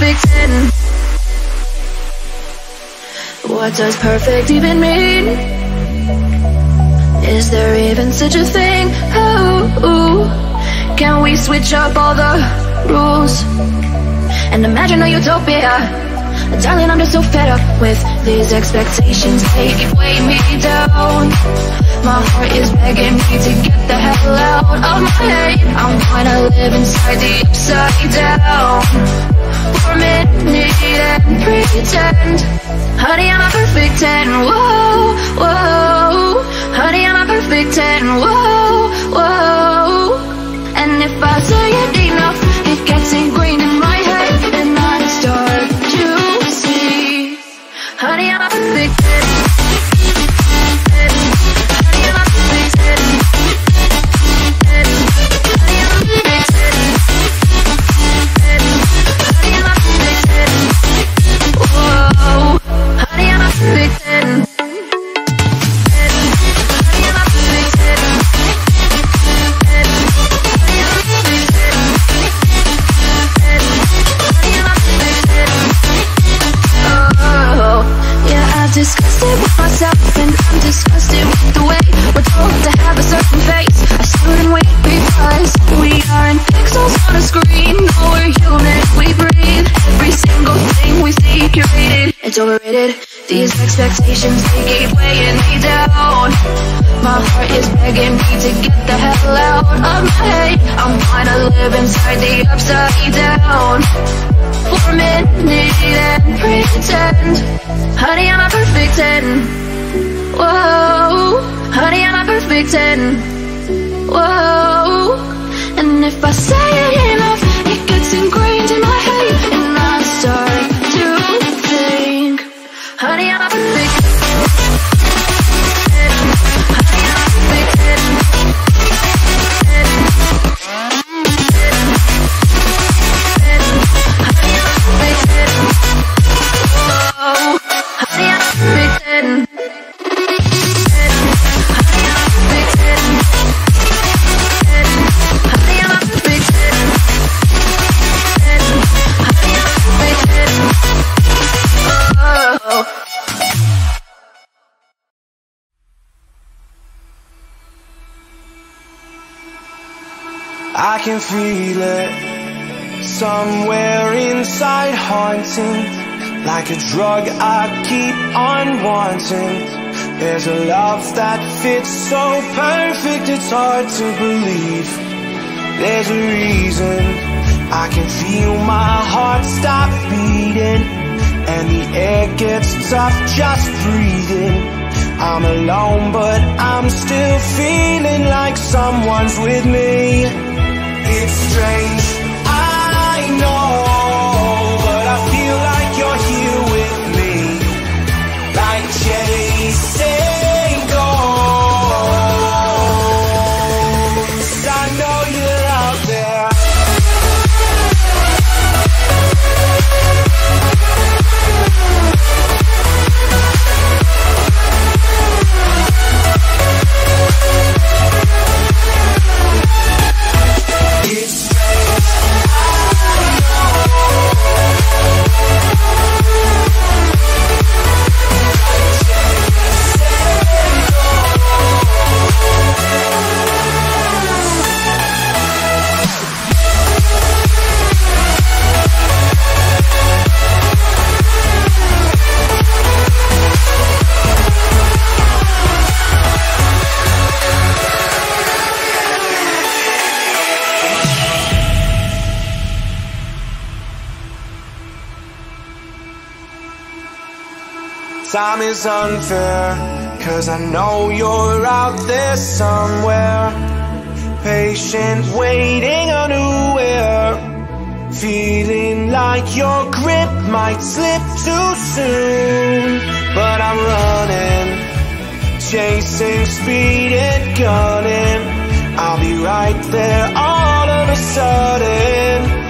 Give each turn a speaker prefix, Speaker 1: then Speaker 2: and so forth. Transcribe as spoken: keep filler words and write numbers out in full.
Speaker 1: perfect ten? What does perfect even mean? Is there even such a thing? Oh, can we switch up all the rules and imagine a utopia? Darling, I'm just so fed up with these expectations. They keep weighing me down. My heart is begging me to get the hell out of my head. I'm gonna live inside the upside down for a minute and pretend. Honey, I'm a perfect ten. Whoa, whoa. Honey, I'm a perfect ten. Whoa, whoa. And if I say it enough, it gets ingrained in my head, and I start to see. Honey, I'm a perfect ten. Honey, I'm a perfect ten. Honey, I'm a perfect ten. Honey, I'm a perfect ten. Whoa. Honey, I'm a perfect ten. Honey, I'm a perfect ten. Disgusted with myself, and I'm disgusted with the way we're told to have a certain face. I stood and wait because we aren't pixels on a screen. No, we're human, we breathe. Every single thing we see curated, it's overrated. These expectations, they keep weighing me down. My heart is begging me to get the hell out of my head. I'm trying to live inside the upside down for a minute and pretend. Honey, I'm a perfect ten. Whoa. Honey, I'm a perfect ten. Whoa. And if I say it enough, it gets ingrained in my head, and I start to think. Honey, I'm a perfect ten. Honey, I'm a perfect ten. Honey, I'm a perfect ten. Whoa. Honey, I'm a perfect ten. Honey, I'm a perfect ten. Honey, I'm a perfect ten. Honey, I'm a perfect ten. Oh.
Speaker 2: I can feel it somewhere inside, haunting like a drug I keep on wanting. There's a love that fits so perfect, it's hard to believe. There's a reason I can feel my heart stop beating, and the air gets tough just breathing. I'm alone but I'm still feeling like someone's with me. It's strange, I know, but I feel like you're here with me, like chasing ghosts. I know you're out there. It's strange, I Time is unfair, 'cause I know you're out there somewhere, patient, waiting unaware, feeling like your grip might slip too soon. But I'm running, chasing speed and gunning. I'll be right there all of a sudden.